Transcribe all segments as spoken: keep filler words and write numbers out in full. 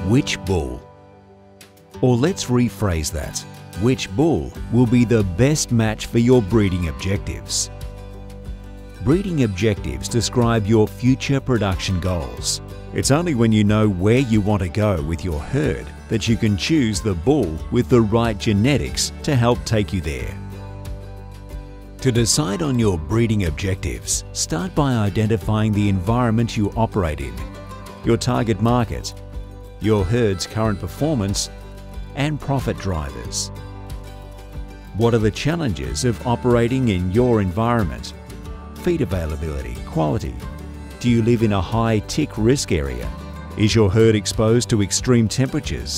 Which bull? Or let's rephrase that. Which bull will be the best match for your breeding objectives? Breeding objectives describe your future production goals. It's only when you know where you want to go with your herd that you can choose the bull with the right genetics to help take you there. To decide on your breeding objectives, start by identifying the environment you operate in, your target market, your herd's current performance, and profit drivers. What are the challenges of operating in your environment? Feed availability, quality. Do you live in a high tick risk area? Is your herd exposed to extreme temperatures?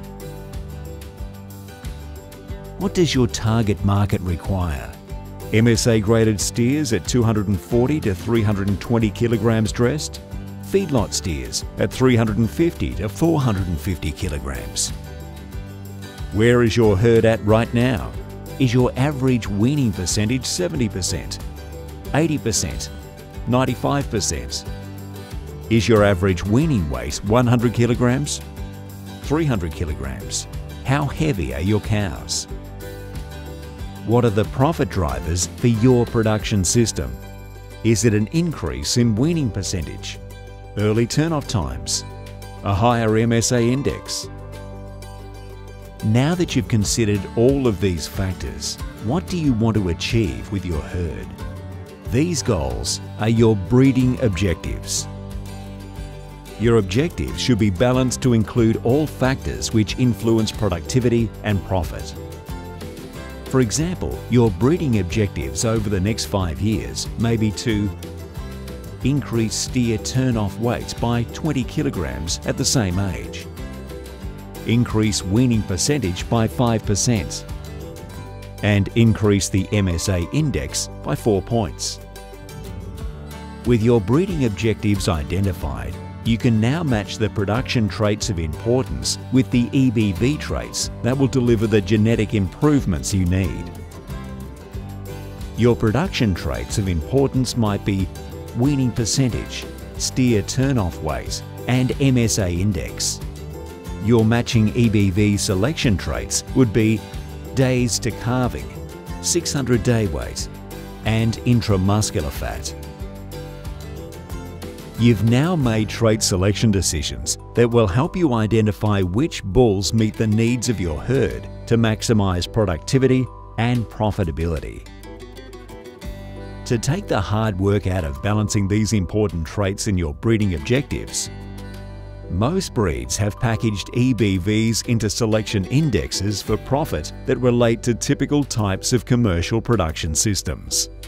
What does your target market require? M S A graded steers at two hundred forty to three hundred twenty kilograms dressed? Feedlot steers at three hundred fifty to four hundred fifty kilograms? Where is your herd at right now? Is your average weaning percentage seventy percent, eighty percent, ninety-five percent? Is your average weaning weight one hundred kilograms, three hundred kilograms? How heavy are your cows? What are the profit drivers for your production system? Is it an increase in weaning percentage, early turn-off times, a higher M S A index? Now that you've considered all of these factors, what do you want to achieve with your herd? These goals are your breeding objectives. Your objectives should be balanced to include all factors which influence productivity and profit. For example, your breeding objectives over the next five years may be to increase steer turn-off weights by twenty kilograms at the same age, increase weaning percentage by five percent, and increase the M S A index by four points. With your breeding objectives identified, you can now match the production traits of importance with the E B V traits that will deliver the genetic improvements you need. Your production traits of importance might be weaning percentage, steer turn-off weight, and M S A index. Your matching E B V selection traits would be days to calving, six hundred day weight, and intramuscular fat. You've now made trait selection decisions that will help you identify which bulls meet the needs of your herd to maximize productivity and profitability. To take the hard work out of balancing these important traits in your breeding objectives, most breeds have packaged E B Vs into selection indexes for profit that relate to typical types of commercial production systems.